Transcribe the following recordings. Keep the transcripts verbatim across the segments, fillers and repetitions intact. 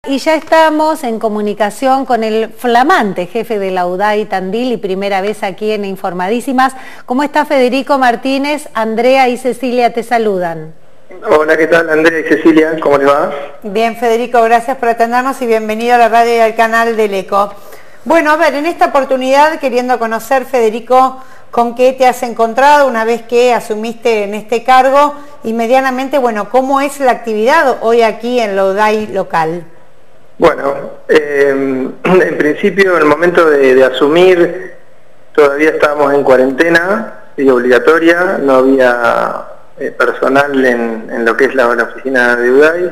Y ya estamos en comunicación con el flamante jefe de la U D A I Tandil y primera vez aquí en Informadísimas. ¿Cómo está Federico Martínez? Andrea y Cecilia te saludan. Hola, ¿qué tal Andrea y Cecilia? ¿Cómo les va? Bien, Federico, gracias por atendernos y bienvenido a la radio y al canal del ECO. Bueno, a ver, en esta oportunidad queriendo conocer, Federico, con qué te has encontrado una vez que asumiste en este cargo y medianamente, bueno, ¿cómo es la actividad hoy aquí en la U D A I local? Bueno, eh, en principio, en el momento de, de asumir, todavía estábamos en cuarentena y obligatoria, no había eh, personal en, en lo que es la, la oficina de U D A I.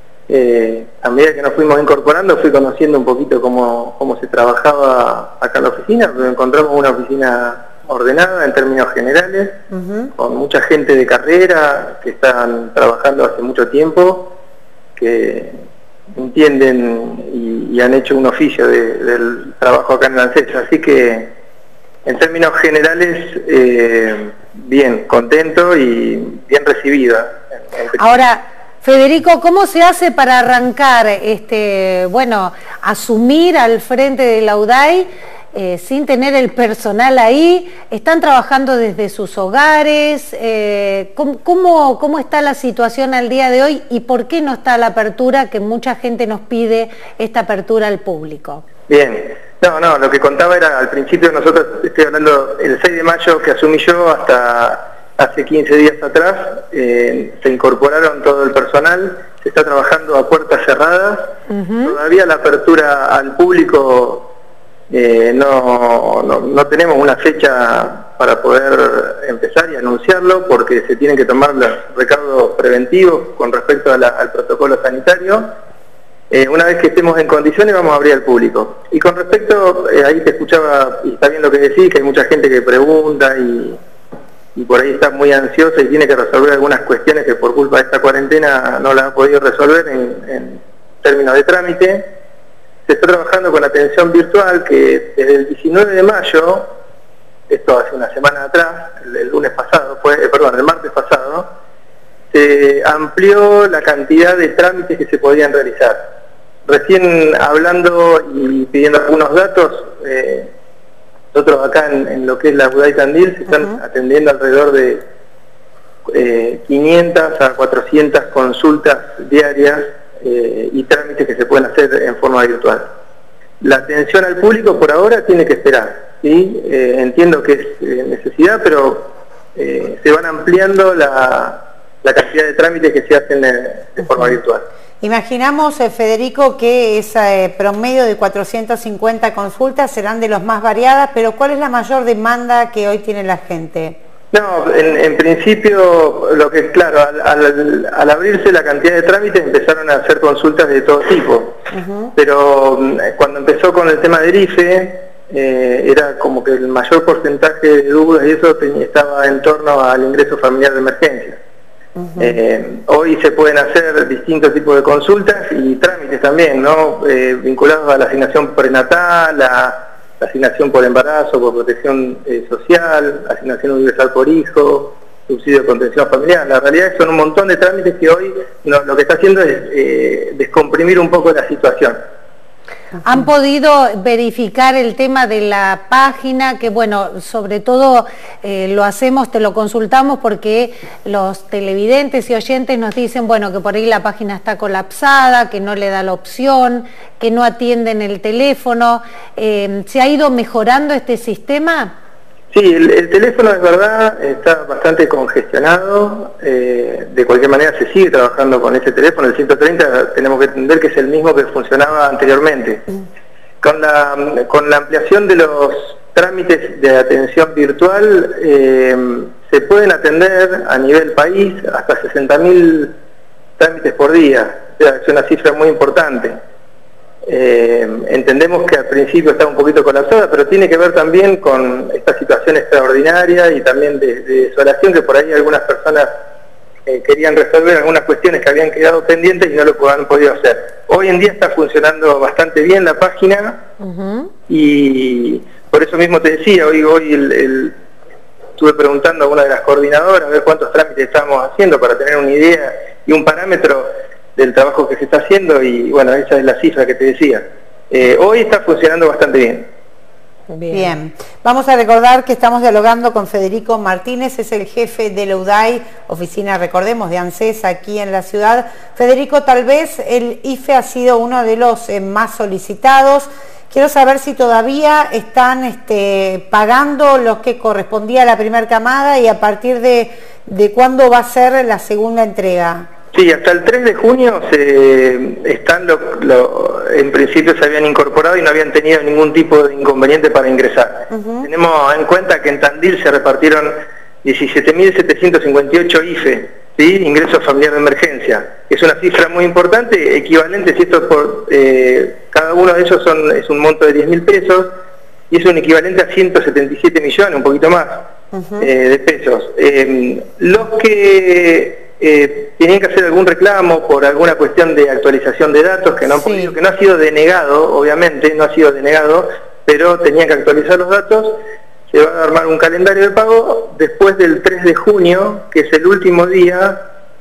Eh, a medida que nos fuimos incorporando, fui conociendo un poquito cómo, cómo se trabajaba acá en la oficina, pero encontramos una oficina ordenada en términos generales, uh-huh. con mucha gente de carrera que están trabajando hace mucho tiempo, que entienden y, y han hecho un oficio de, del trabajo acá en el ANSES, así que en términos generales eh, bien, contento y bien recibida. Ahora, Federico, ¿cómo se hace para arrancar, este, bueno, asumir al frente de la U D A I eh, sin tener el personal ahí? ¿Están trabajando desde sus hogares? Eh, ¿cómo, cómo, ¿Cómo está la situación al día de hoy y por qué no está la apertura que mucha gente nos pide, esta apertura al público? Bien, no, no, lo que contaba era al principio, nosotros estoy hablando el seis de mayo que asumí yo hasta hace quince días atrás, eh, se incorporaron todo el personal, se está trabajando a puertas cerradas, uh-huh. Todavía la apertura al público eh, no, no, no tenemos una fecha para poder empezar y anunciarlo porque se tienen que tomar los recaudos preventivos con respecto a la, al protocolo sanitario. Eh, una vez que estemos en condiciones vamos a abrir al público. Y con respecto, eh, ahí te escuchaba, y está bien lo que decís, que hay mucha gente que pregunta y... y por ahí está muy ansiosa y tiene que resolver algunas cuestiones que por culpa de esta cuarentena no las ha podido resolver en, en términos de trámite. Se está trabajando con atención virtual que desde el diecinueve de mayo, esto hace una semana atrás, el, el lunes pasado, fue, eh, perdón, el martes pasado, se amplió la cantidad de trámites que se podían realizar. Recién hablando y pidiendo algunos datos, eh, nosotros acá en, en lo que es la U D A I Tandil se están uh-huh. atendiendo alrededor de eh, quinientas a cuatrocientas consultas diarias eh, y trámites que se pueden hacer en forma virtual. La atención al público por ahora tiene que esperar, ¿sí? Eh, entiendo que es eh, necesidad, pero eh, se van ampliando la, la cantidad de trámites que se hacen de, de uh-huh. forma virtual. Imaginamos, eh, Federico, que ese eh, promedio de cuatrocientas cincuenta consultas serán de los más variadas, pero ¿cuál es la mayor demanda que hoy tiene la gente? No, en, en principio, lo que es claro, al, al, al abrirse la cantidad de trámites empezaron a hacer consultas de todo tipo, uh-huh. pero cuando empezó con el tema del I F E, eh, era como que el mayor porcentaje de dudas y eso tenía, estaba en torno al ingreso familiar de emergencia. Uh-huh. Eh, hoy se pueden hacer distintos tipos de consultas y trámites también, ¿no? Eh, vinculados a la asignación prenatal, a la asignación por embarazo, por protección eh, social, asignación universal por hijo, subsidio de contención familiar. La realidad es que son un montón de trámites que hoy no, lo que está haciendo es eh, descomprimir un poco la situación. ¿Han podido verificar el tema de la página? Que bueno, sobre todo eh, lo hacemos, te lo consultamos porque los televidentes y oyentes nos dicen, bueno, que por ahí la página está colapsada, que no le da la opción, que no atienden el teléfono. Eh, ¿Se ha ido mejorando este sistema? Sí, el, el teléfono es verdad, está bastante congestionado, eh, de cualquier manera se sigue trabajando con ese teléfono, el ciento treinta tenemos que entender que es el mismo que funcionaba anteriormente. Con la, con la ampliación de los trámites de atención virtual, eh, se pueden atender a nivel país hasta sesenta mil trámites por día, o sea, es una cifra muy importante. Eh, entendemos que al principio está un poquito colapsada, pero tiene que ver también con esta situación extraordinaria y también de, de desolación que por ahí algunas personas eh, querían resolver algunas cuestiones que habían quedado pendientes y no lo han podido hacer. Hoy en día está funcionando bastante bien la página uh-huh. y por eso mismo te decía, hoy, hoy el, el, estuve preguntando a una de las coordinadoras a ver cuántos trámites estábamos haciendo para tener una idea y un parámetro. del trabajo que se está haciendo y bueno, esa es la cifra que te decía. Eh, hoy está funcionando bastante bien. Bien. Bien, vamos a recordar que estamos dialogando con Federico Martínez, es el jefe de la U D A I, oficina, recordemos, de ANSES aquí en la ciudad. Federico, tal vez el I F E ha sido uno de los eh, más solicitados. Quiero saber si todavía están este, pagando los que correspondía a la primera camada y a partir de, de cuándo va a ser la segunda entrega. Sí, hasta el tres de junio se están lo, lo, en principio se habían incorporado y no habían tenido ningún tipo de inconveniente para ingresar. Uh-huh. Tenemos en cuenta que en Tandil se repartieron diecisiete mil setecientos cincuenta y ocho I F E, ¿sí? Ingreso familiar de emergencia. Es una cifra muy importante, equivalente, si esto por eh, cada uno de ellos son, es un monto de diez mil pesos y es un equivalente a ciento setenta y siete millones, un poquito más, uh-huh. eh, de pesos. Eh, los que Eh, tenían que hacer algún reclamo por alguna cuestión de actualización de datos que no han sí. podido, que no ha sido denegado, obviamente, no ha sido denegado, pero tenían que actualizar los datos. Se va a armar un calendario de pago después del tres de junio, que es el último día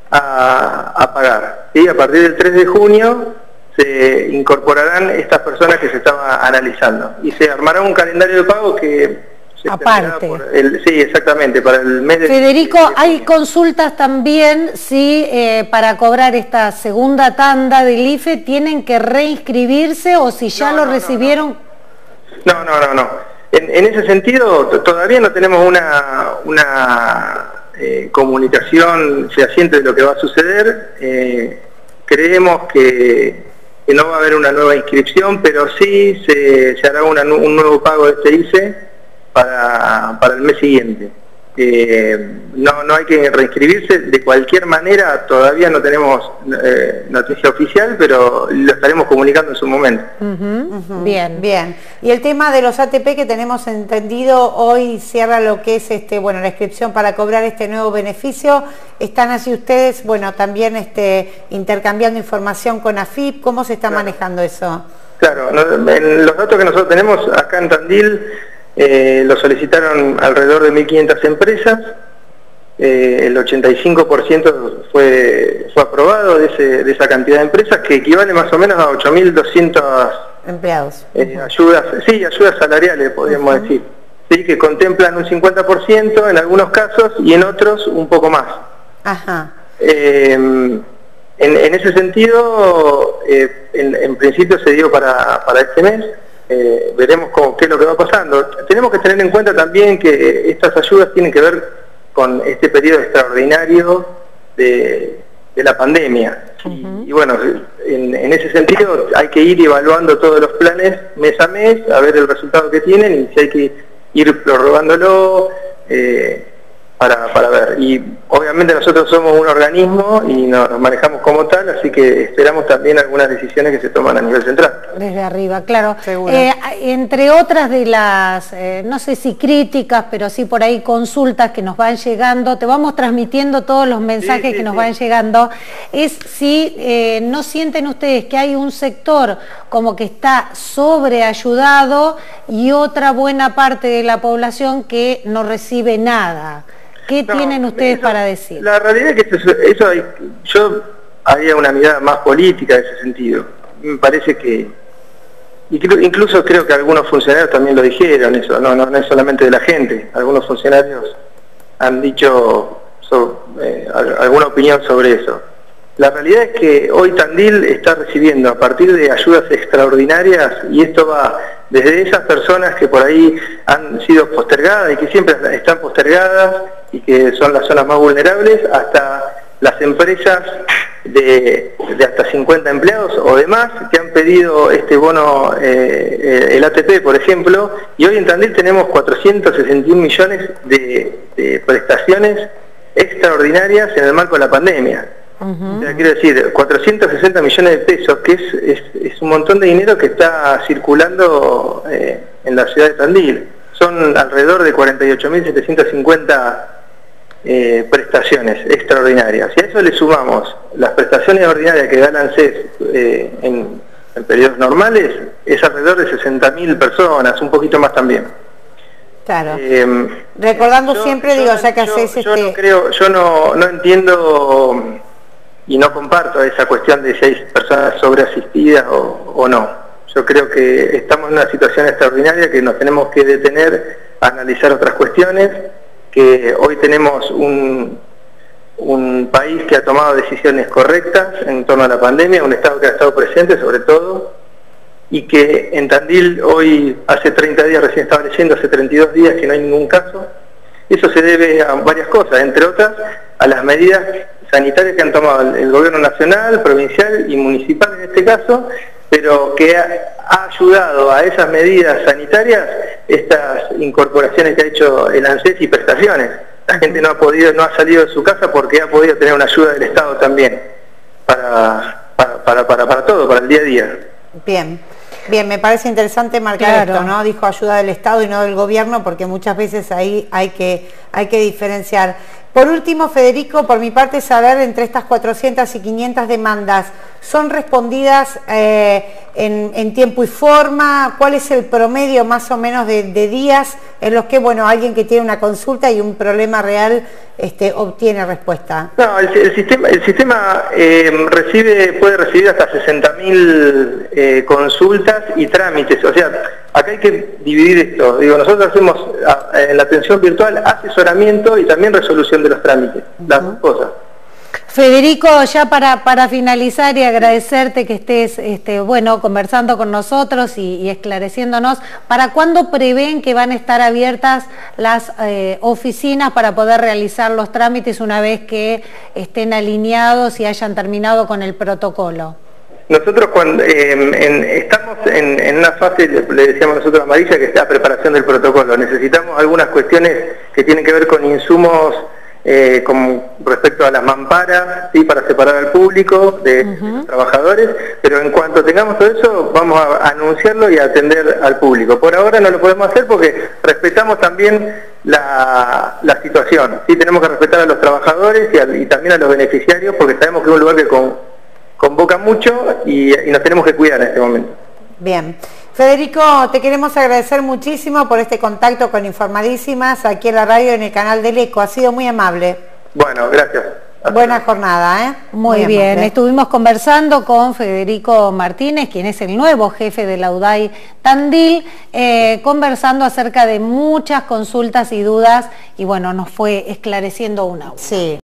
a, a pagar. ¿Sí? A partir del tres de junio se incorporarán estas personas que se estaban analizando y se armará un calendario de pago que aparte. El, sí, exactamente, para el mes de... Federico, hay consultas también si eh, para cobrar esta segunda tanda del I F E tienen que reinscribirse o si ya no, lo no, recibieron... No, no, no, no. En, en ese sentido, todavía no tenemos una, una eh, comunicación fehaciente de lo que va a suceder. Eh, creemos que, que no va a haber una nueva inscripción, pero sí se, se hará una, un nuevo pago de este I F E Para, para el mes siguiente. Eh, no, no hay que reinscribirse, de cualquier manera todavía no tenemos eh, noticia oficial, pero lo estaremos comunicando en su momento. Uh-huh, uh-huh. Bien, bien. Y el tema de los A T P que tenemos entendido, hoy cierra lo que es este, bueno, la inscripción para cobrar este nuevo beneficio. ¿Están así ustedes, bueno, también este, intercambiando información con A F I P? ¿Cómo se está claro. manejando eso? Claro, no, en los datos que nosotros tenemos acá en Tandil, Eh, lo solicitaron alrededor de mil quinientas empresas, eh, el ochenta y cinco por ciento fue, fue aprobado de, ese, de esa cantidad de empresas, que equivale más o menos a ocho mil doscientos empleados. Eh, ayudas, sí, ayudas salariales, podríamos uh-huh. decir, sí, que contemplan un cincuenta por ciento en algunos casos y en otros un poco más. Ajá. Eh, en, en ese sentido, eh, en, en principio se dio para, para este mes. Eh, veremos cómo, qué es lo que va pasando. Tenemos que tener en cuenta también que estas ayudas tienen que ver con este periodo extraordinario de, de la pandemia. Uh-huh. y, y bueno, en, en ese sentido hay que ir evaluando todos los planes mes a mes, a ver el resultado que tienen y si hay que ir prorrogándolo eh, para, para ver. Y obviamente nosotros somos un organismo y nos, nos manejamos como tal, así que esperamos también algunas decisiones que se toman a nivel central. Desde arriba, claro. Eh, entre otras de las, eh, no sé si críticas, pero sí por ahí consultas que nos van llegando, te vamos transmitiendo todos los mensajes sí, sí, que nos sí. van llegando, es si eh, no sienten ustedes que hay un sector como que está sobreayudado y otra buena parte de la población que no recibe nada. ¿Qué no, tienen ustedes eso, para decir? La realidad es que eso, eso hay, yo haría una mirada más política en ese sentido. Me parece que, incluso creo que algunos funcionarios también lo dijeron, eso no, no, no es solamente de la gente, algunos funcionarios han dicho sobre, eh, alguna opinión sobre eso. La realidad es que hoy Tandil está recibiendo a partir de ayudas extraordinarias, y esto va desde esas personas que por ahí han sido postergadas y que siempre están postergadas y que son las zonas más vulnerables, hasta las empresas de, de hasta cincuenta empleados o demás que han pedido este bono, eh, el A T P por ejemplo, y hoy en Tandil tenemos cuatrocientos sesenta y un millones de, de prestaciones extraordinarias en el marco de la pandemia. Uh-huh. O sea, quiero decir, cuatrocientos sesenta millones de pesos, que es, es, es un montón de dinero que está circulando eh, en la ciudad de Tandil. Son alrededor de cuarenta y ocho mil setecientos cincuenta eh, prestaciones extraordinarias. Si a eso le sumamos las prestaciones ordinarias que ganan ANSES eh, en, en periodos normales, es alrededor de sesenta mil personas, un poquito más también. Claro. Eh, Recordando yo, siempre, yo, digo, ya que yo, haces yo este... no creo, yo no, no entiendo y no comparto esa cuestión de si hay personas sobreasistidas o, o no. Yo creo que estamos en una situación extraordinaria que nos tenemos que detener a analizar otras cuestiones, que hoy tenemos un, un país que ha tomado decisiones correctas en torno a la pandemia, un Estado que ha estado presente sobre todo, y que en Tandil hoy, hace treinta días, recién estaba leyendo, hace treinta y dos días que no hay ningún caso. Eso se debe a varias cosas, entre otras a las medidas sanitarias que han tomado el, el gobierno nacional, provincial y municipal en este caso, pero que ha, ha ayudado a esas medidas sanitarias estas incorporaciones que ha hecho el ANSES y prestaciones. La gente no ha podido, no ha salido de su casa porque ha podido tener una ayuda del Estado también para, para, para, para, para todo, para el día a día. Bien. Bien, me parece interesante marcar claro. esto, ¿no? Dijo ayuda del Estado y no del gobierno, porque muchas veces ahí hay que, hay que diferenciar. Por último, Federico, por mi parte, saber entre estas cuatrocientas y quinientas demandas, ¿son respondidas eh, en, en tiempo y forma? ¿Cuál es el promedio más o menos de, de días en los que, bueno, alguien que tiene una consulta y un problema real este, obtiene respuesta? No, el, el sistema, el sistema eh, recibe, puede recibir hasta sesenta mil eh, consultas y trámites. O sea, acá hay que dividir esto. Digo, nosotros hacemos a, en la atención virtual asesoramiento y también resolución de los trámites, uh-huh. las dos cosas. Federico, ya para, para finalizar y agradecerte que estés este, bueno, conversando con nosotros y, y esclareciéndonos, ¿para cuándo prevén que van a estar abiertas las eh, oficinas para poder realizar los trámites una vez que estén alineados y hayan terminado con el protocolo? Nosotros cuando eh, en, estamos en, en una fase, le, le decíamos nosotros amarilla, que es la preparación del protocolo. Necesitamos algunas cuestiones que tienen que ver con insumos eh, con respecto a las mamparas, ¿sí? Para separar al público de, uh-huh. de los trabajadores, pero en cuanto tengamos todo eso vamos a anunciarlo y a atender al público. Por ahora no lo podemos hacer porque respetamos también la, la situación, ¿sí? Tenemos que respetar a los trabajadores y, a, y también a los beneficiarios, porque sabemos que es un lugar que con, convoca mucho y, y nos tenemos que cuidar en este momento. Bien. Federico, te queremos agradecer muchísimo por este contacto con Informadísimas aquí en la radio, en el canal del Eco. Ha sido muy amable. Bueno, gracias. Buena jornada, ¿eh? Muy, muy bien, amable. Estuvimos conversando con Federico Martínez, quien es el nuevo jefe de la U D A I Tandil, eh, conversando acerca de muchas consultas y dudas, y bueno, nos fue esclareciendo una a una. Sí.